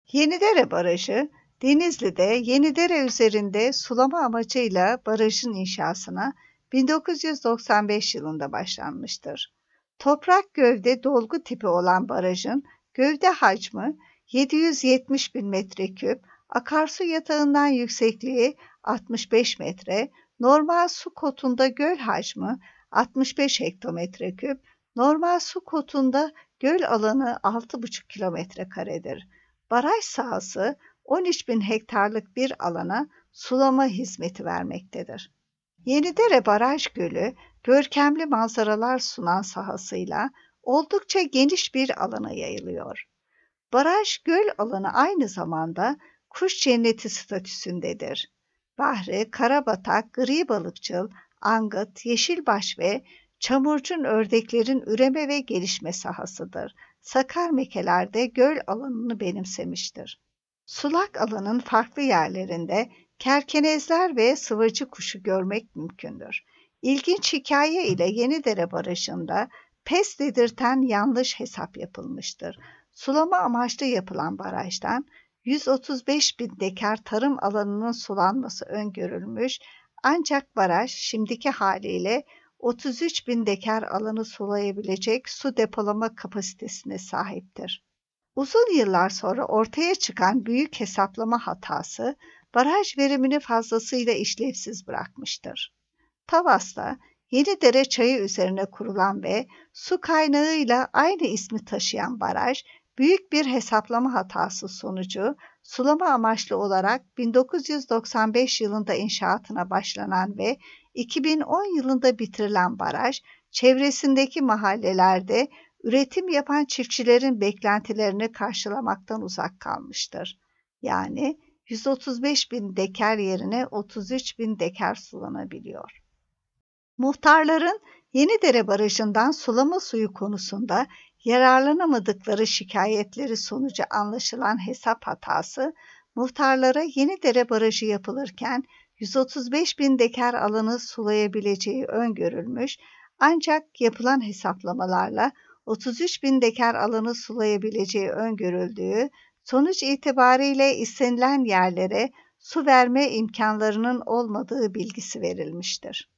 Yenidere Barajı, Denizli'de Yenidere üzerinde sulama amacıyla barajın inşasına 1995 yılında başlanmıştır. Toprak gövde dolgu tipi olan barajın gövde hacmi 770 bin metreküp, akarsu yatağından yüksekliği 65 metre, normal su kotunda göl hacmi 65 hektometreküp, normal su kotunda göl alanı 6,5 kilometre karedir. Baraj sahası 13 bin hektarlık bir alana sulama hizmeti vermektedir. Yenidere Baraj Gölü, görkemli manzaralar sunan sahasıyla oldukça geniş bir alana yayılıyor. Baraj göl alanı aynı zamanda kuş cenneti statüsündedir. Bahri, karabatak, gri balıkçıl, angut, yeşilbaş ve çamurcun ördeklerin üreme ve gelişme sahasıdır. Sakar mekelerde göl alanını benimsemiştir. Sulak alanın farklı yerlerinde kerkenezler ve sıvacı kuşu görmek mümkündür. İlginç hikaye ile Yenidere Barajı'nda pes dedirten yanlış hesap yapılmıştır. Sulama amaçlı yapılan barajdan 135 bin dekar tarım alanının sulanması öngörülmüş, ancak baraj şimdiki haliyle 33 bin dekar alanı sulayabilecek su depolama kapasitesine sahiptir. Uzun yıllar sonra ortaya çıkan büyük hesaplama hatası, baraj verimini fazlasıyla işlevsiz bırakmıştır. Tavas'ta Yenidere Çayı üzerine kurulan ve su kaynağıyla aynı ismi taşıyan baraj, büyük bir hesaplama hatası sonucu sulama amaçlı olarak 1995 yılında inşaatına başlanan ve 2010 yılında bitirilen baraj, çevresindeki mahallelerde üretim yapan çiftçilerin beklentilerini karşılamaktan uzak kalmıştır. Yani 135 bin dekar yerine 33 bin dekar sulanabiliyor. Muhtarların Yenidere Barajı'ndan sulama suyu konusunda yararlanamadıkları şikayetleri sonucu anlaşılan hesap hatası, muhtarlara Yenidere Barajı yapılırken 135 bin dekar alanı sulayabileceği öngörülmüş, ancak yapılan hesaplamalarla 33 bin dekar alanı sulayabileceği öngörüldüğü, sonuç itibariyle istenilen yerlere su verme imkanlarının olmadığı bilgisi verilmiştir.